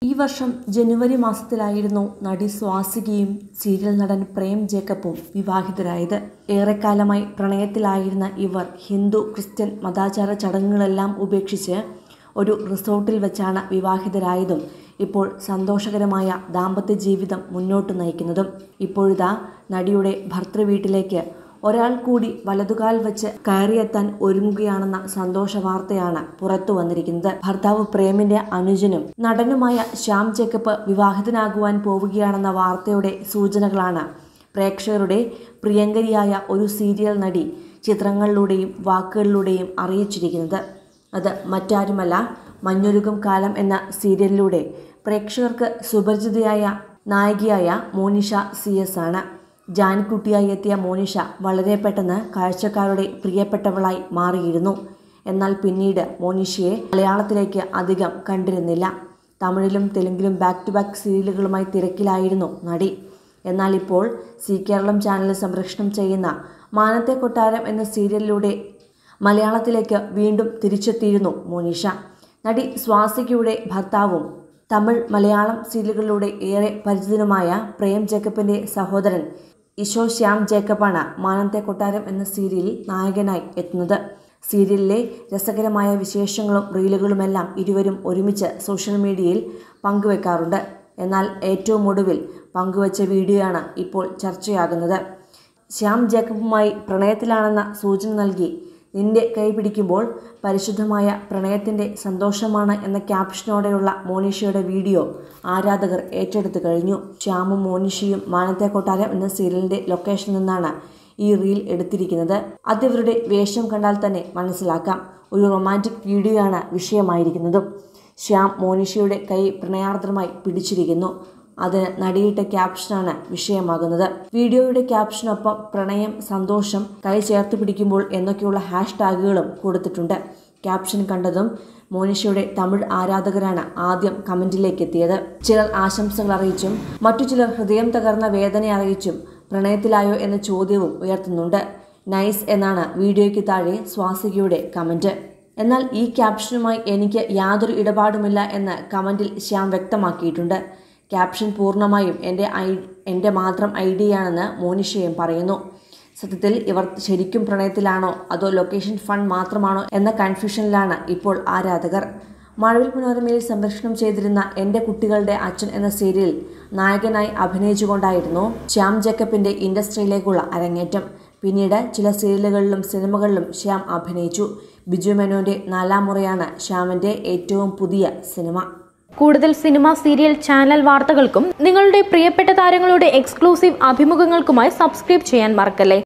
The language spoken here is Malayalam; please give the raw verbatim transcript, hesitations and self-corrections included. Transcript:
ഈ വർഷം ജനുവരി മാസത്തിലായിരുന്നു നടി സ്വാസികയും സീരിയൽ നടൻ പ്രേം ജേക്കബും വിവാഹിതരായത്. ഏറെക്കാലമായി പ്രണയത്തിലായിരുന്ന ഇവർ ഹിന്ദു ക്രിസ്ത്യൻ മതാചാര ചടങ്ങുകളെല്ലാം ഉപേക്ഷിച്ച് ഒരു റിസോർട്ടിൽ വെച്ചാണ് വിവാഹിതരായതും ഇപ്പോൾ സന്തോഷകരമായ ദാമ്പത്യ ജീവിതം മുന്നോട്ട് നയിക്കുന്നതും. ഇപ്പോഴിതാ നടിയുടെ ഭർതൃവീട്ടിലേക്ക് ഒരാൾ കൂടി വലതുകാൽ വെച്ച് കയറിയെത്താൻ ഒരുങ്ങുകയാണെന്ന സന്തോഷ വാർത്തയാണ് പുറത്തു വന്നിരിക്കുന്നത്. ഭർത്താവ് പ്രേമിന്റെ അനുജനും നടനുമായ ശ്യാം ജേക്കബ് വിവാഹിതനാകുവാൻ പോവുകയാണെന്ന വാർത്തയുടെ സൂചനകളാണ് പ്രേക്ഷകരുടെ പ്രിയങ്കരിയായ ഒരു സീരിയൽ നടി ചിത്രങ്ങളിലൂടെയും വാക്കുകളിലൂടെയും അറിയിച്ചിരിക്കുന്നത്. അത് മറ്റാരുമല്ല, മഞ്ഞൊരുക്കും കാലം എന്ന സീരിയലിലൂടെ പ്രേക്ഷകർക്ക് സുപരിചിതയായ നായികയായ മോനിഷ സി എസ് ആണ്. ജാൻകുട്ടിയായി എത്തിയ മോനിഷ വളരെ പെട്ടെന്ന് കാഴ്ചക്കാരുടെ പ്രിയപ്പെട്ടവളായി മാറിയിരുന്നു. എന്നാൽ പിന്നീട് മോനിഷയെ മലയാളത്തിലേക്ക് അധികം കണ്ടിരുന്നില്ല. തമിഴിലും തെലുങ്കിലും ബാക്ക് ടു ബാക്ക് സീരിയലുകളുമായി തിരക്കിലായിരുന്നു നടി. എന്നാൽ ഇപ്പോൾ സി കേരളം ചാനലിൽ സംപ്രേഷണം ചെയ്യുന്ന മാനത്തെ കൊട്ടാരം എന്ന സീരിയലിലൂടെ മലയാളത്തിലേക്ക് വീണ്ടും തിരിച്ചെത്തിയിരുന്നു മോനിഷ. നടി സ്വാസികയുടെ ഭർത്താവും തമിഴ് മലയാളം സീരിയലുകളിലൂടെ ഏറെ പരിചിതനുമായ പ്രേം ജേക്കബിന്റെ സഹോദരൻ ഇശോ ശ്യാം ജേക്കബാണ് മാനത്തെ കൊട്ടാരം എന്ന സീരിയലിൽ നായകനായി എത്തുന്നത്. സീരിയലിലെ രസകരമായ വിശേഷങ്ങളും റീലുകളുമെല്ലാം ഇരുവരും ഒരുമിച്ച് സോഷ്യൽ മീഡിയയിൽ പങ്കുവെക്കാറുണ്ട്. എന്നാൽ ഏറ്റവും ഒടുവിൽ പങ്കുവച്ച വീഡിയോയാണ് ഇപ്പോൾ ചർച്ചയാകുന്നത്. ശ്യാം ജേക്കബുമായി പ്രണയത്തിലാണെന്ന സൂചന നൽകി നിന്റെ കൈ പിടിക്കുമ്പോൾ പരിശുദ്ധമായ പ്രണയത്തിൻ്റെ സന്തോഷമാണ് എന്ന ക്യാപ്ഷനോടെയുള്ള മോനിഷയുടെ വീഡിയോ ആരാധകർ ഏറ്റെടുത്തു കഴിഞ്ഞു. ശ്യാമും മോനിഷയും മാനത്തെ കൊട്ടാരം എന്ന സീരിയലിൻ്റെ ലൊക്കേഷനിൽ നിന്നാണ് ഈ റീൽ എടുത്തിരിക്കുന്നത്. അതിവരുടെ വേഷം കണ്ടാൽ തന്നെ മനസ്സിലാക്കാം. ഒരു റൊമാൻറ്റിക് വീഡിയോയാണ് വിഷയമായിരിക്കുന്നതും. ശ്യാം മോനിഷയുടെ കൈ പ്രണയാർദ്രമായി പിടിച്ചിരിക്കുന്നു. അതിന് നടിയിട്ട ക്യാപ്ഷനാണ് വിഷയമാകുന്നത്. വീഡിയോയുടെ ക്യാപ്ഷനൊപ്പം പ്രണയം, സന്തോഷം, കൈ ചേർത്ത് പിടിക്കുമ്പോൾ എന്നൊക്കെയുള്ള ഹാഷ് ടാഗുകളും കൊടുത്തിട്ടുണ്ട്. ക്യാപ്ഷൻ കണ്ടതും മോനിഷയുടെ തമിഴ് ആരാധകരാണ് ആദ്യം കമന്റിലേക്ക് എത്തിയത്. ചിലർ ആശംസകൾ അറിയിച്ചും മറ്റു ചിലർ ഹൃദയം തകർന്ന വേദന അറിയിച്ചും പ്രണയത്തിലായോ എന്ന ചോദ്യവും ഉയർത്തുന്നുണ്ട്. നൈസ് എന്നാണ് വീഡിയോയ്ക്ക് താഴെ സ്വാസികയുടെ കമന്റ്. എന്നാൽ ഈ ക്യാപ്ഷനുമായി എനിക്ക് യാതൊരു ഇടപാടുമില്ല എന്ന് കമന്റിൽ ശ്യാം വ്യക്തമാക്കിയിട്ടുണ്ട്. ക്യാപ്ഷൻ പൂർണ്ണമായും എൻ്റെ ഐ എൻ്റെ മാത്രം ഐഡിയയാണെന്ന് മോനിഷയും പറയുന്നു. സത്യത്തിൽ ഇവർ ശരിക്കും പ്രണയത്തിലാണോ അതോ ലൊക്കേഷൻ ഫണ്ട് മാത്രമാണോ എന്ന കൺഫ്യൂഷനിലാണ് ഇപ്പോൾ ആരാധകർ. മഴവിൽ മനോരമയിൽ സംപ്രേഷണം ചെയ്തിരുന്ന എൻ്റെ കുട്ടികളുടെ അച്ഛൻ എന്ന സീരിയൽ നായകനായി അഭിനയിച്ചുകൊണ്ടായിരുന്നു ശ്യാം ജേക്കബിൻ്റെ ഇൻഡസ്ട്രിയിലേക്കുള്ള അരങ്ങേറ്റം. പിന്നീട് ചില സീരിയലുകളിലും സിനിമകളിലും ശ്യാം അഭിനയിച്ചു. ബിജു മേനോന്റെ നാലാം മുറയാണ് ശ്യാമിൻ്റെ ഏറ്റവും പുതിയ സിനിമ. കൂടുതൽ സിനിമ, സീരിയൽ, ചാനൽ വാർത്തകൾക്കും നിങ്ങളുടെ പ്രിയപ്പെട്ട താരങ്ങളുടെ എക്സ്ക്ലൂസീവ് അഭിമുഖങ്ങൾക്കുമായി സബ്സ്ക്രൈബ് ചെയ്യാൻ മറക്കല്ലേ.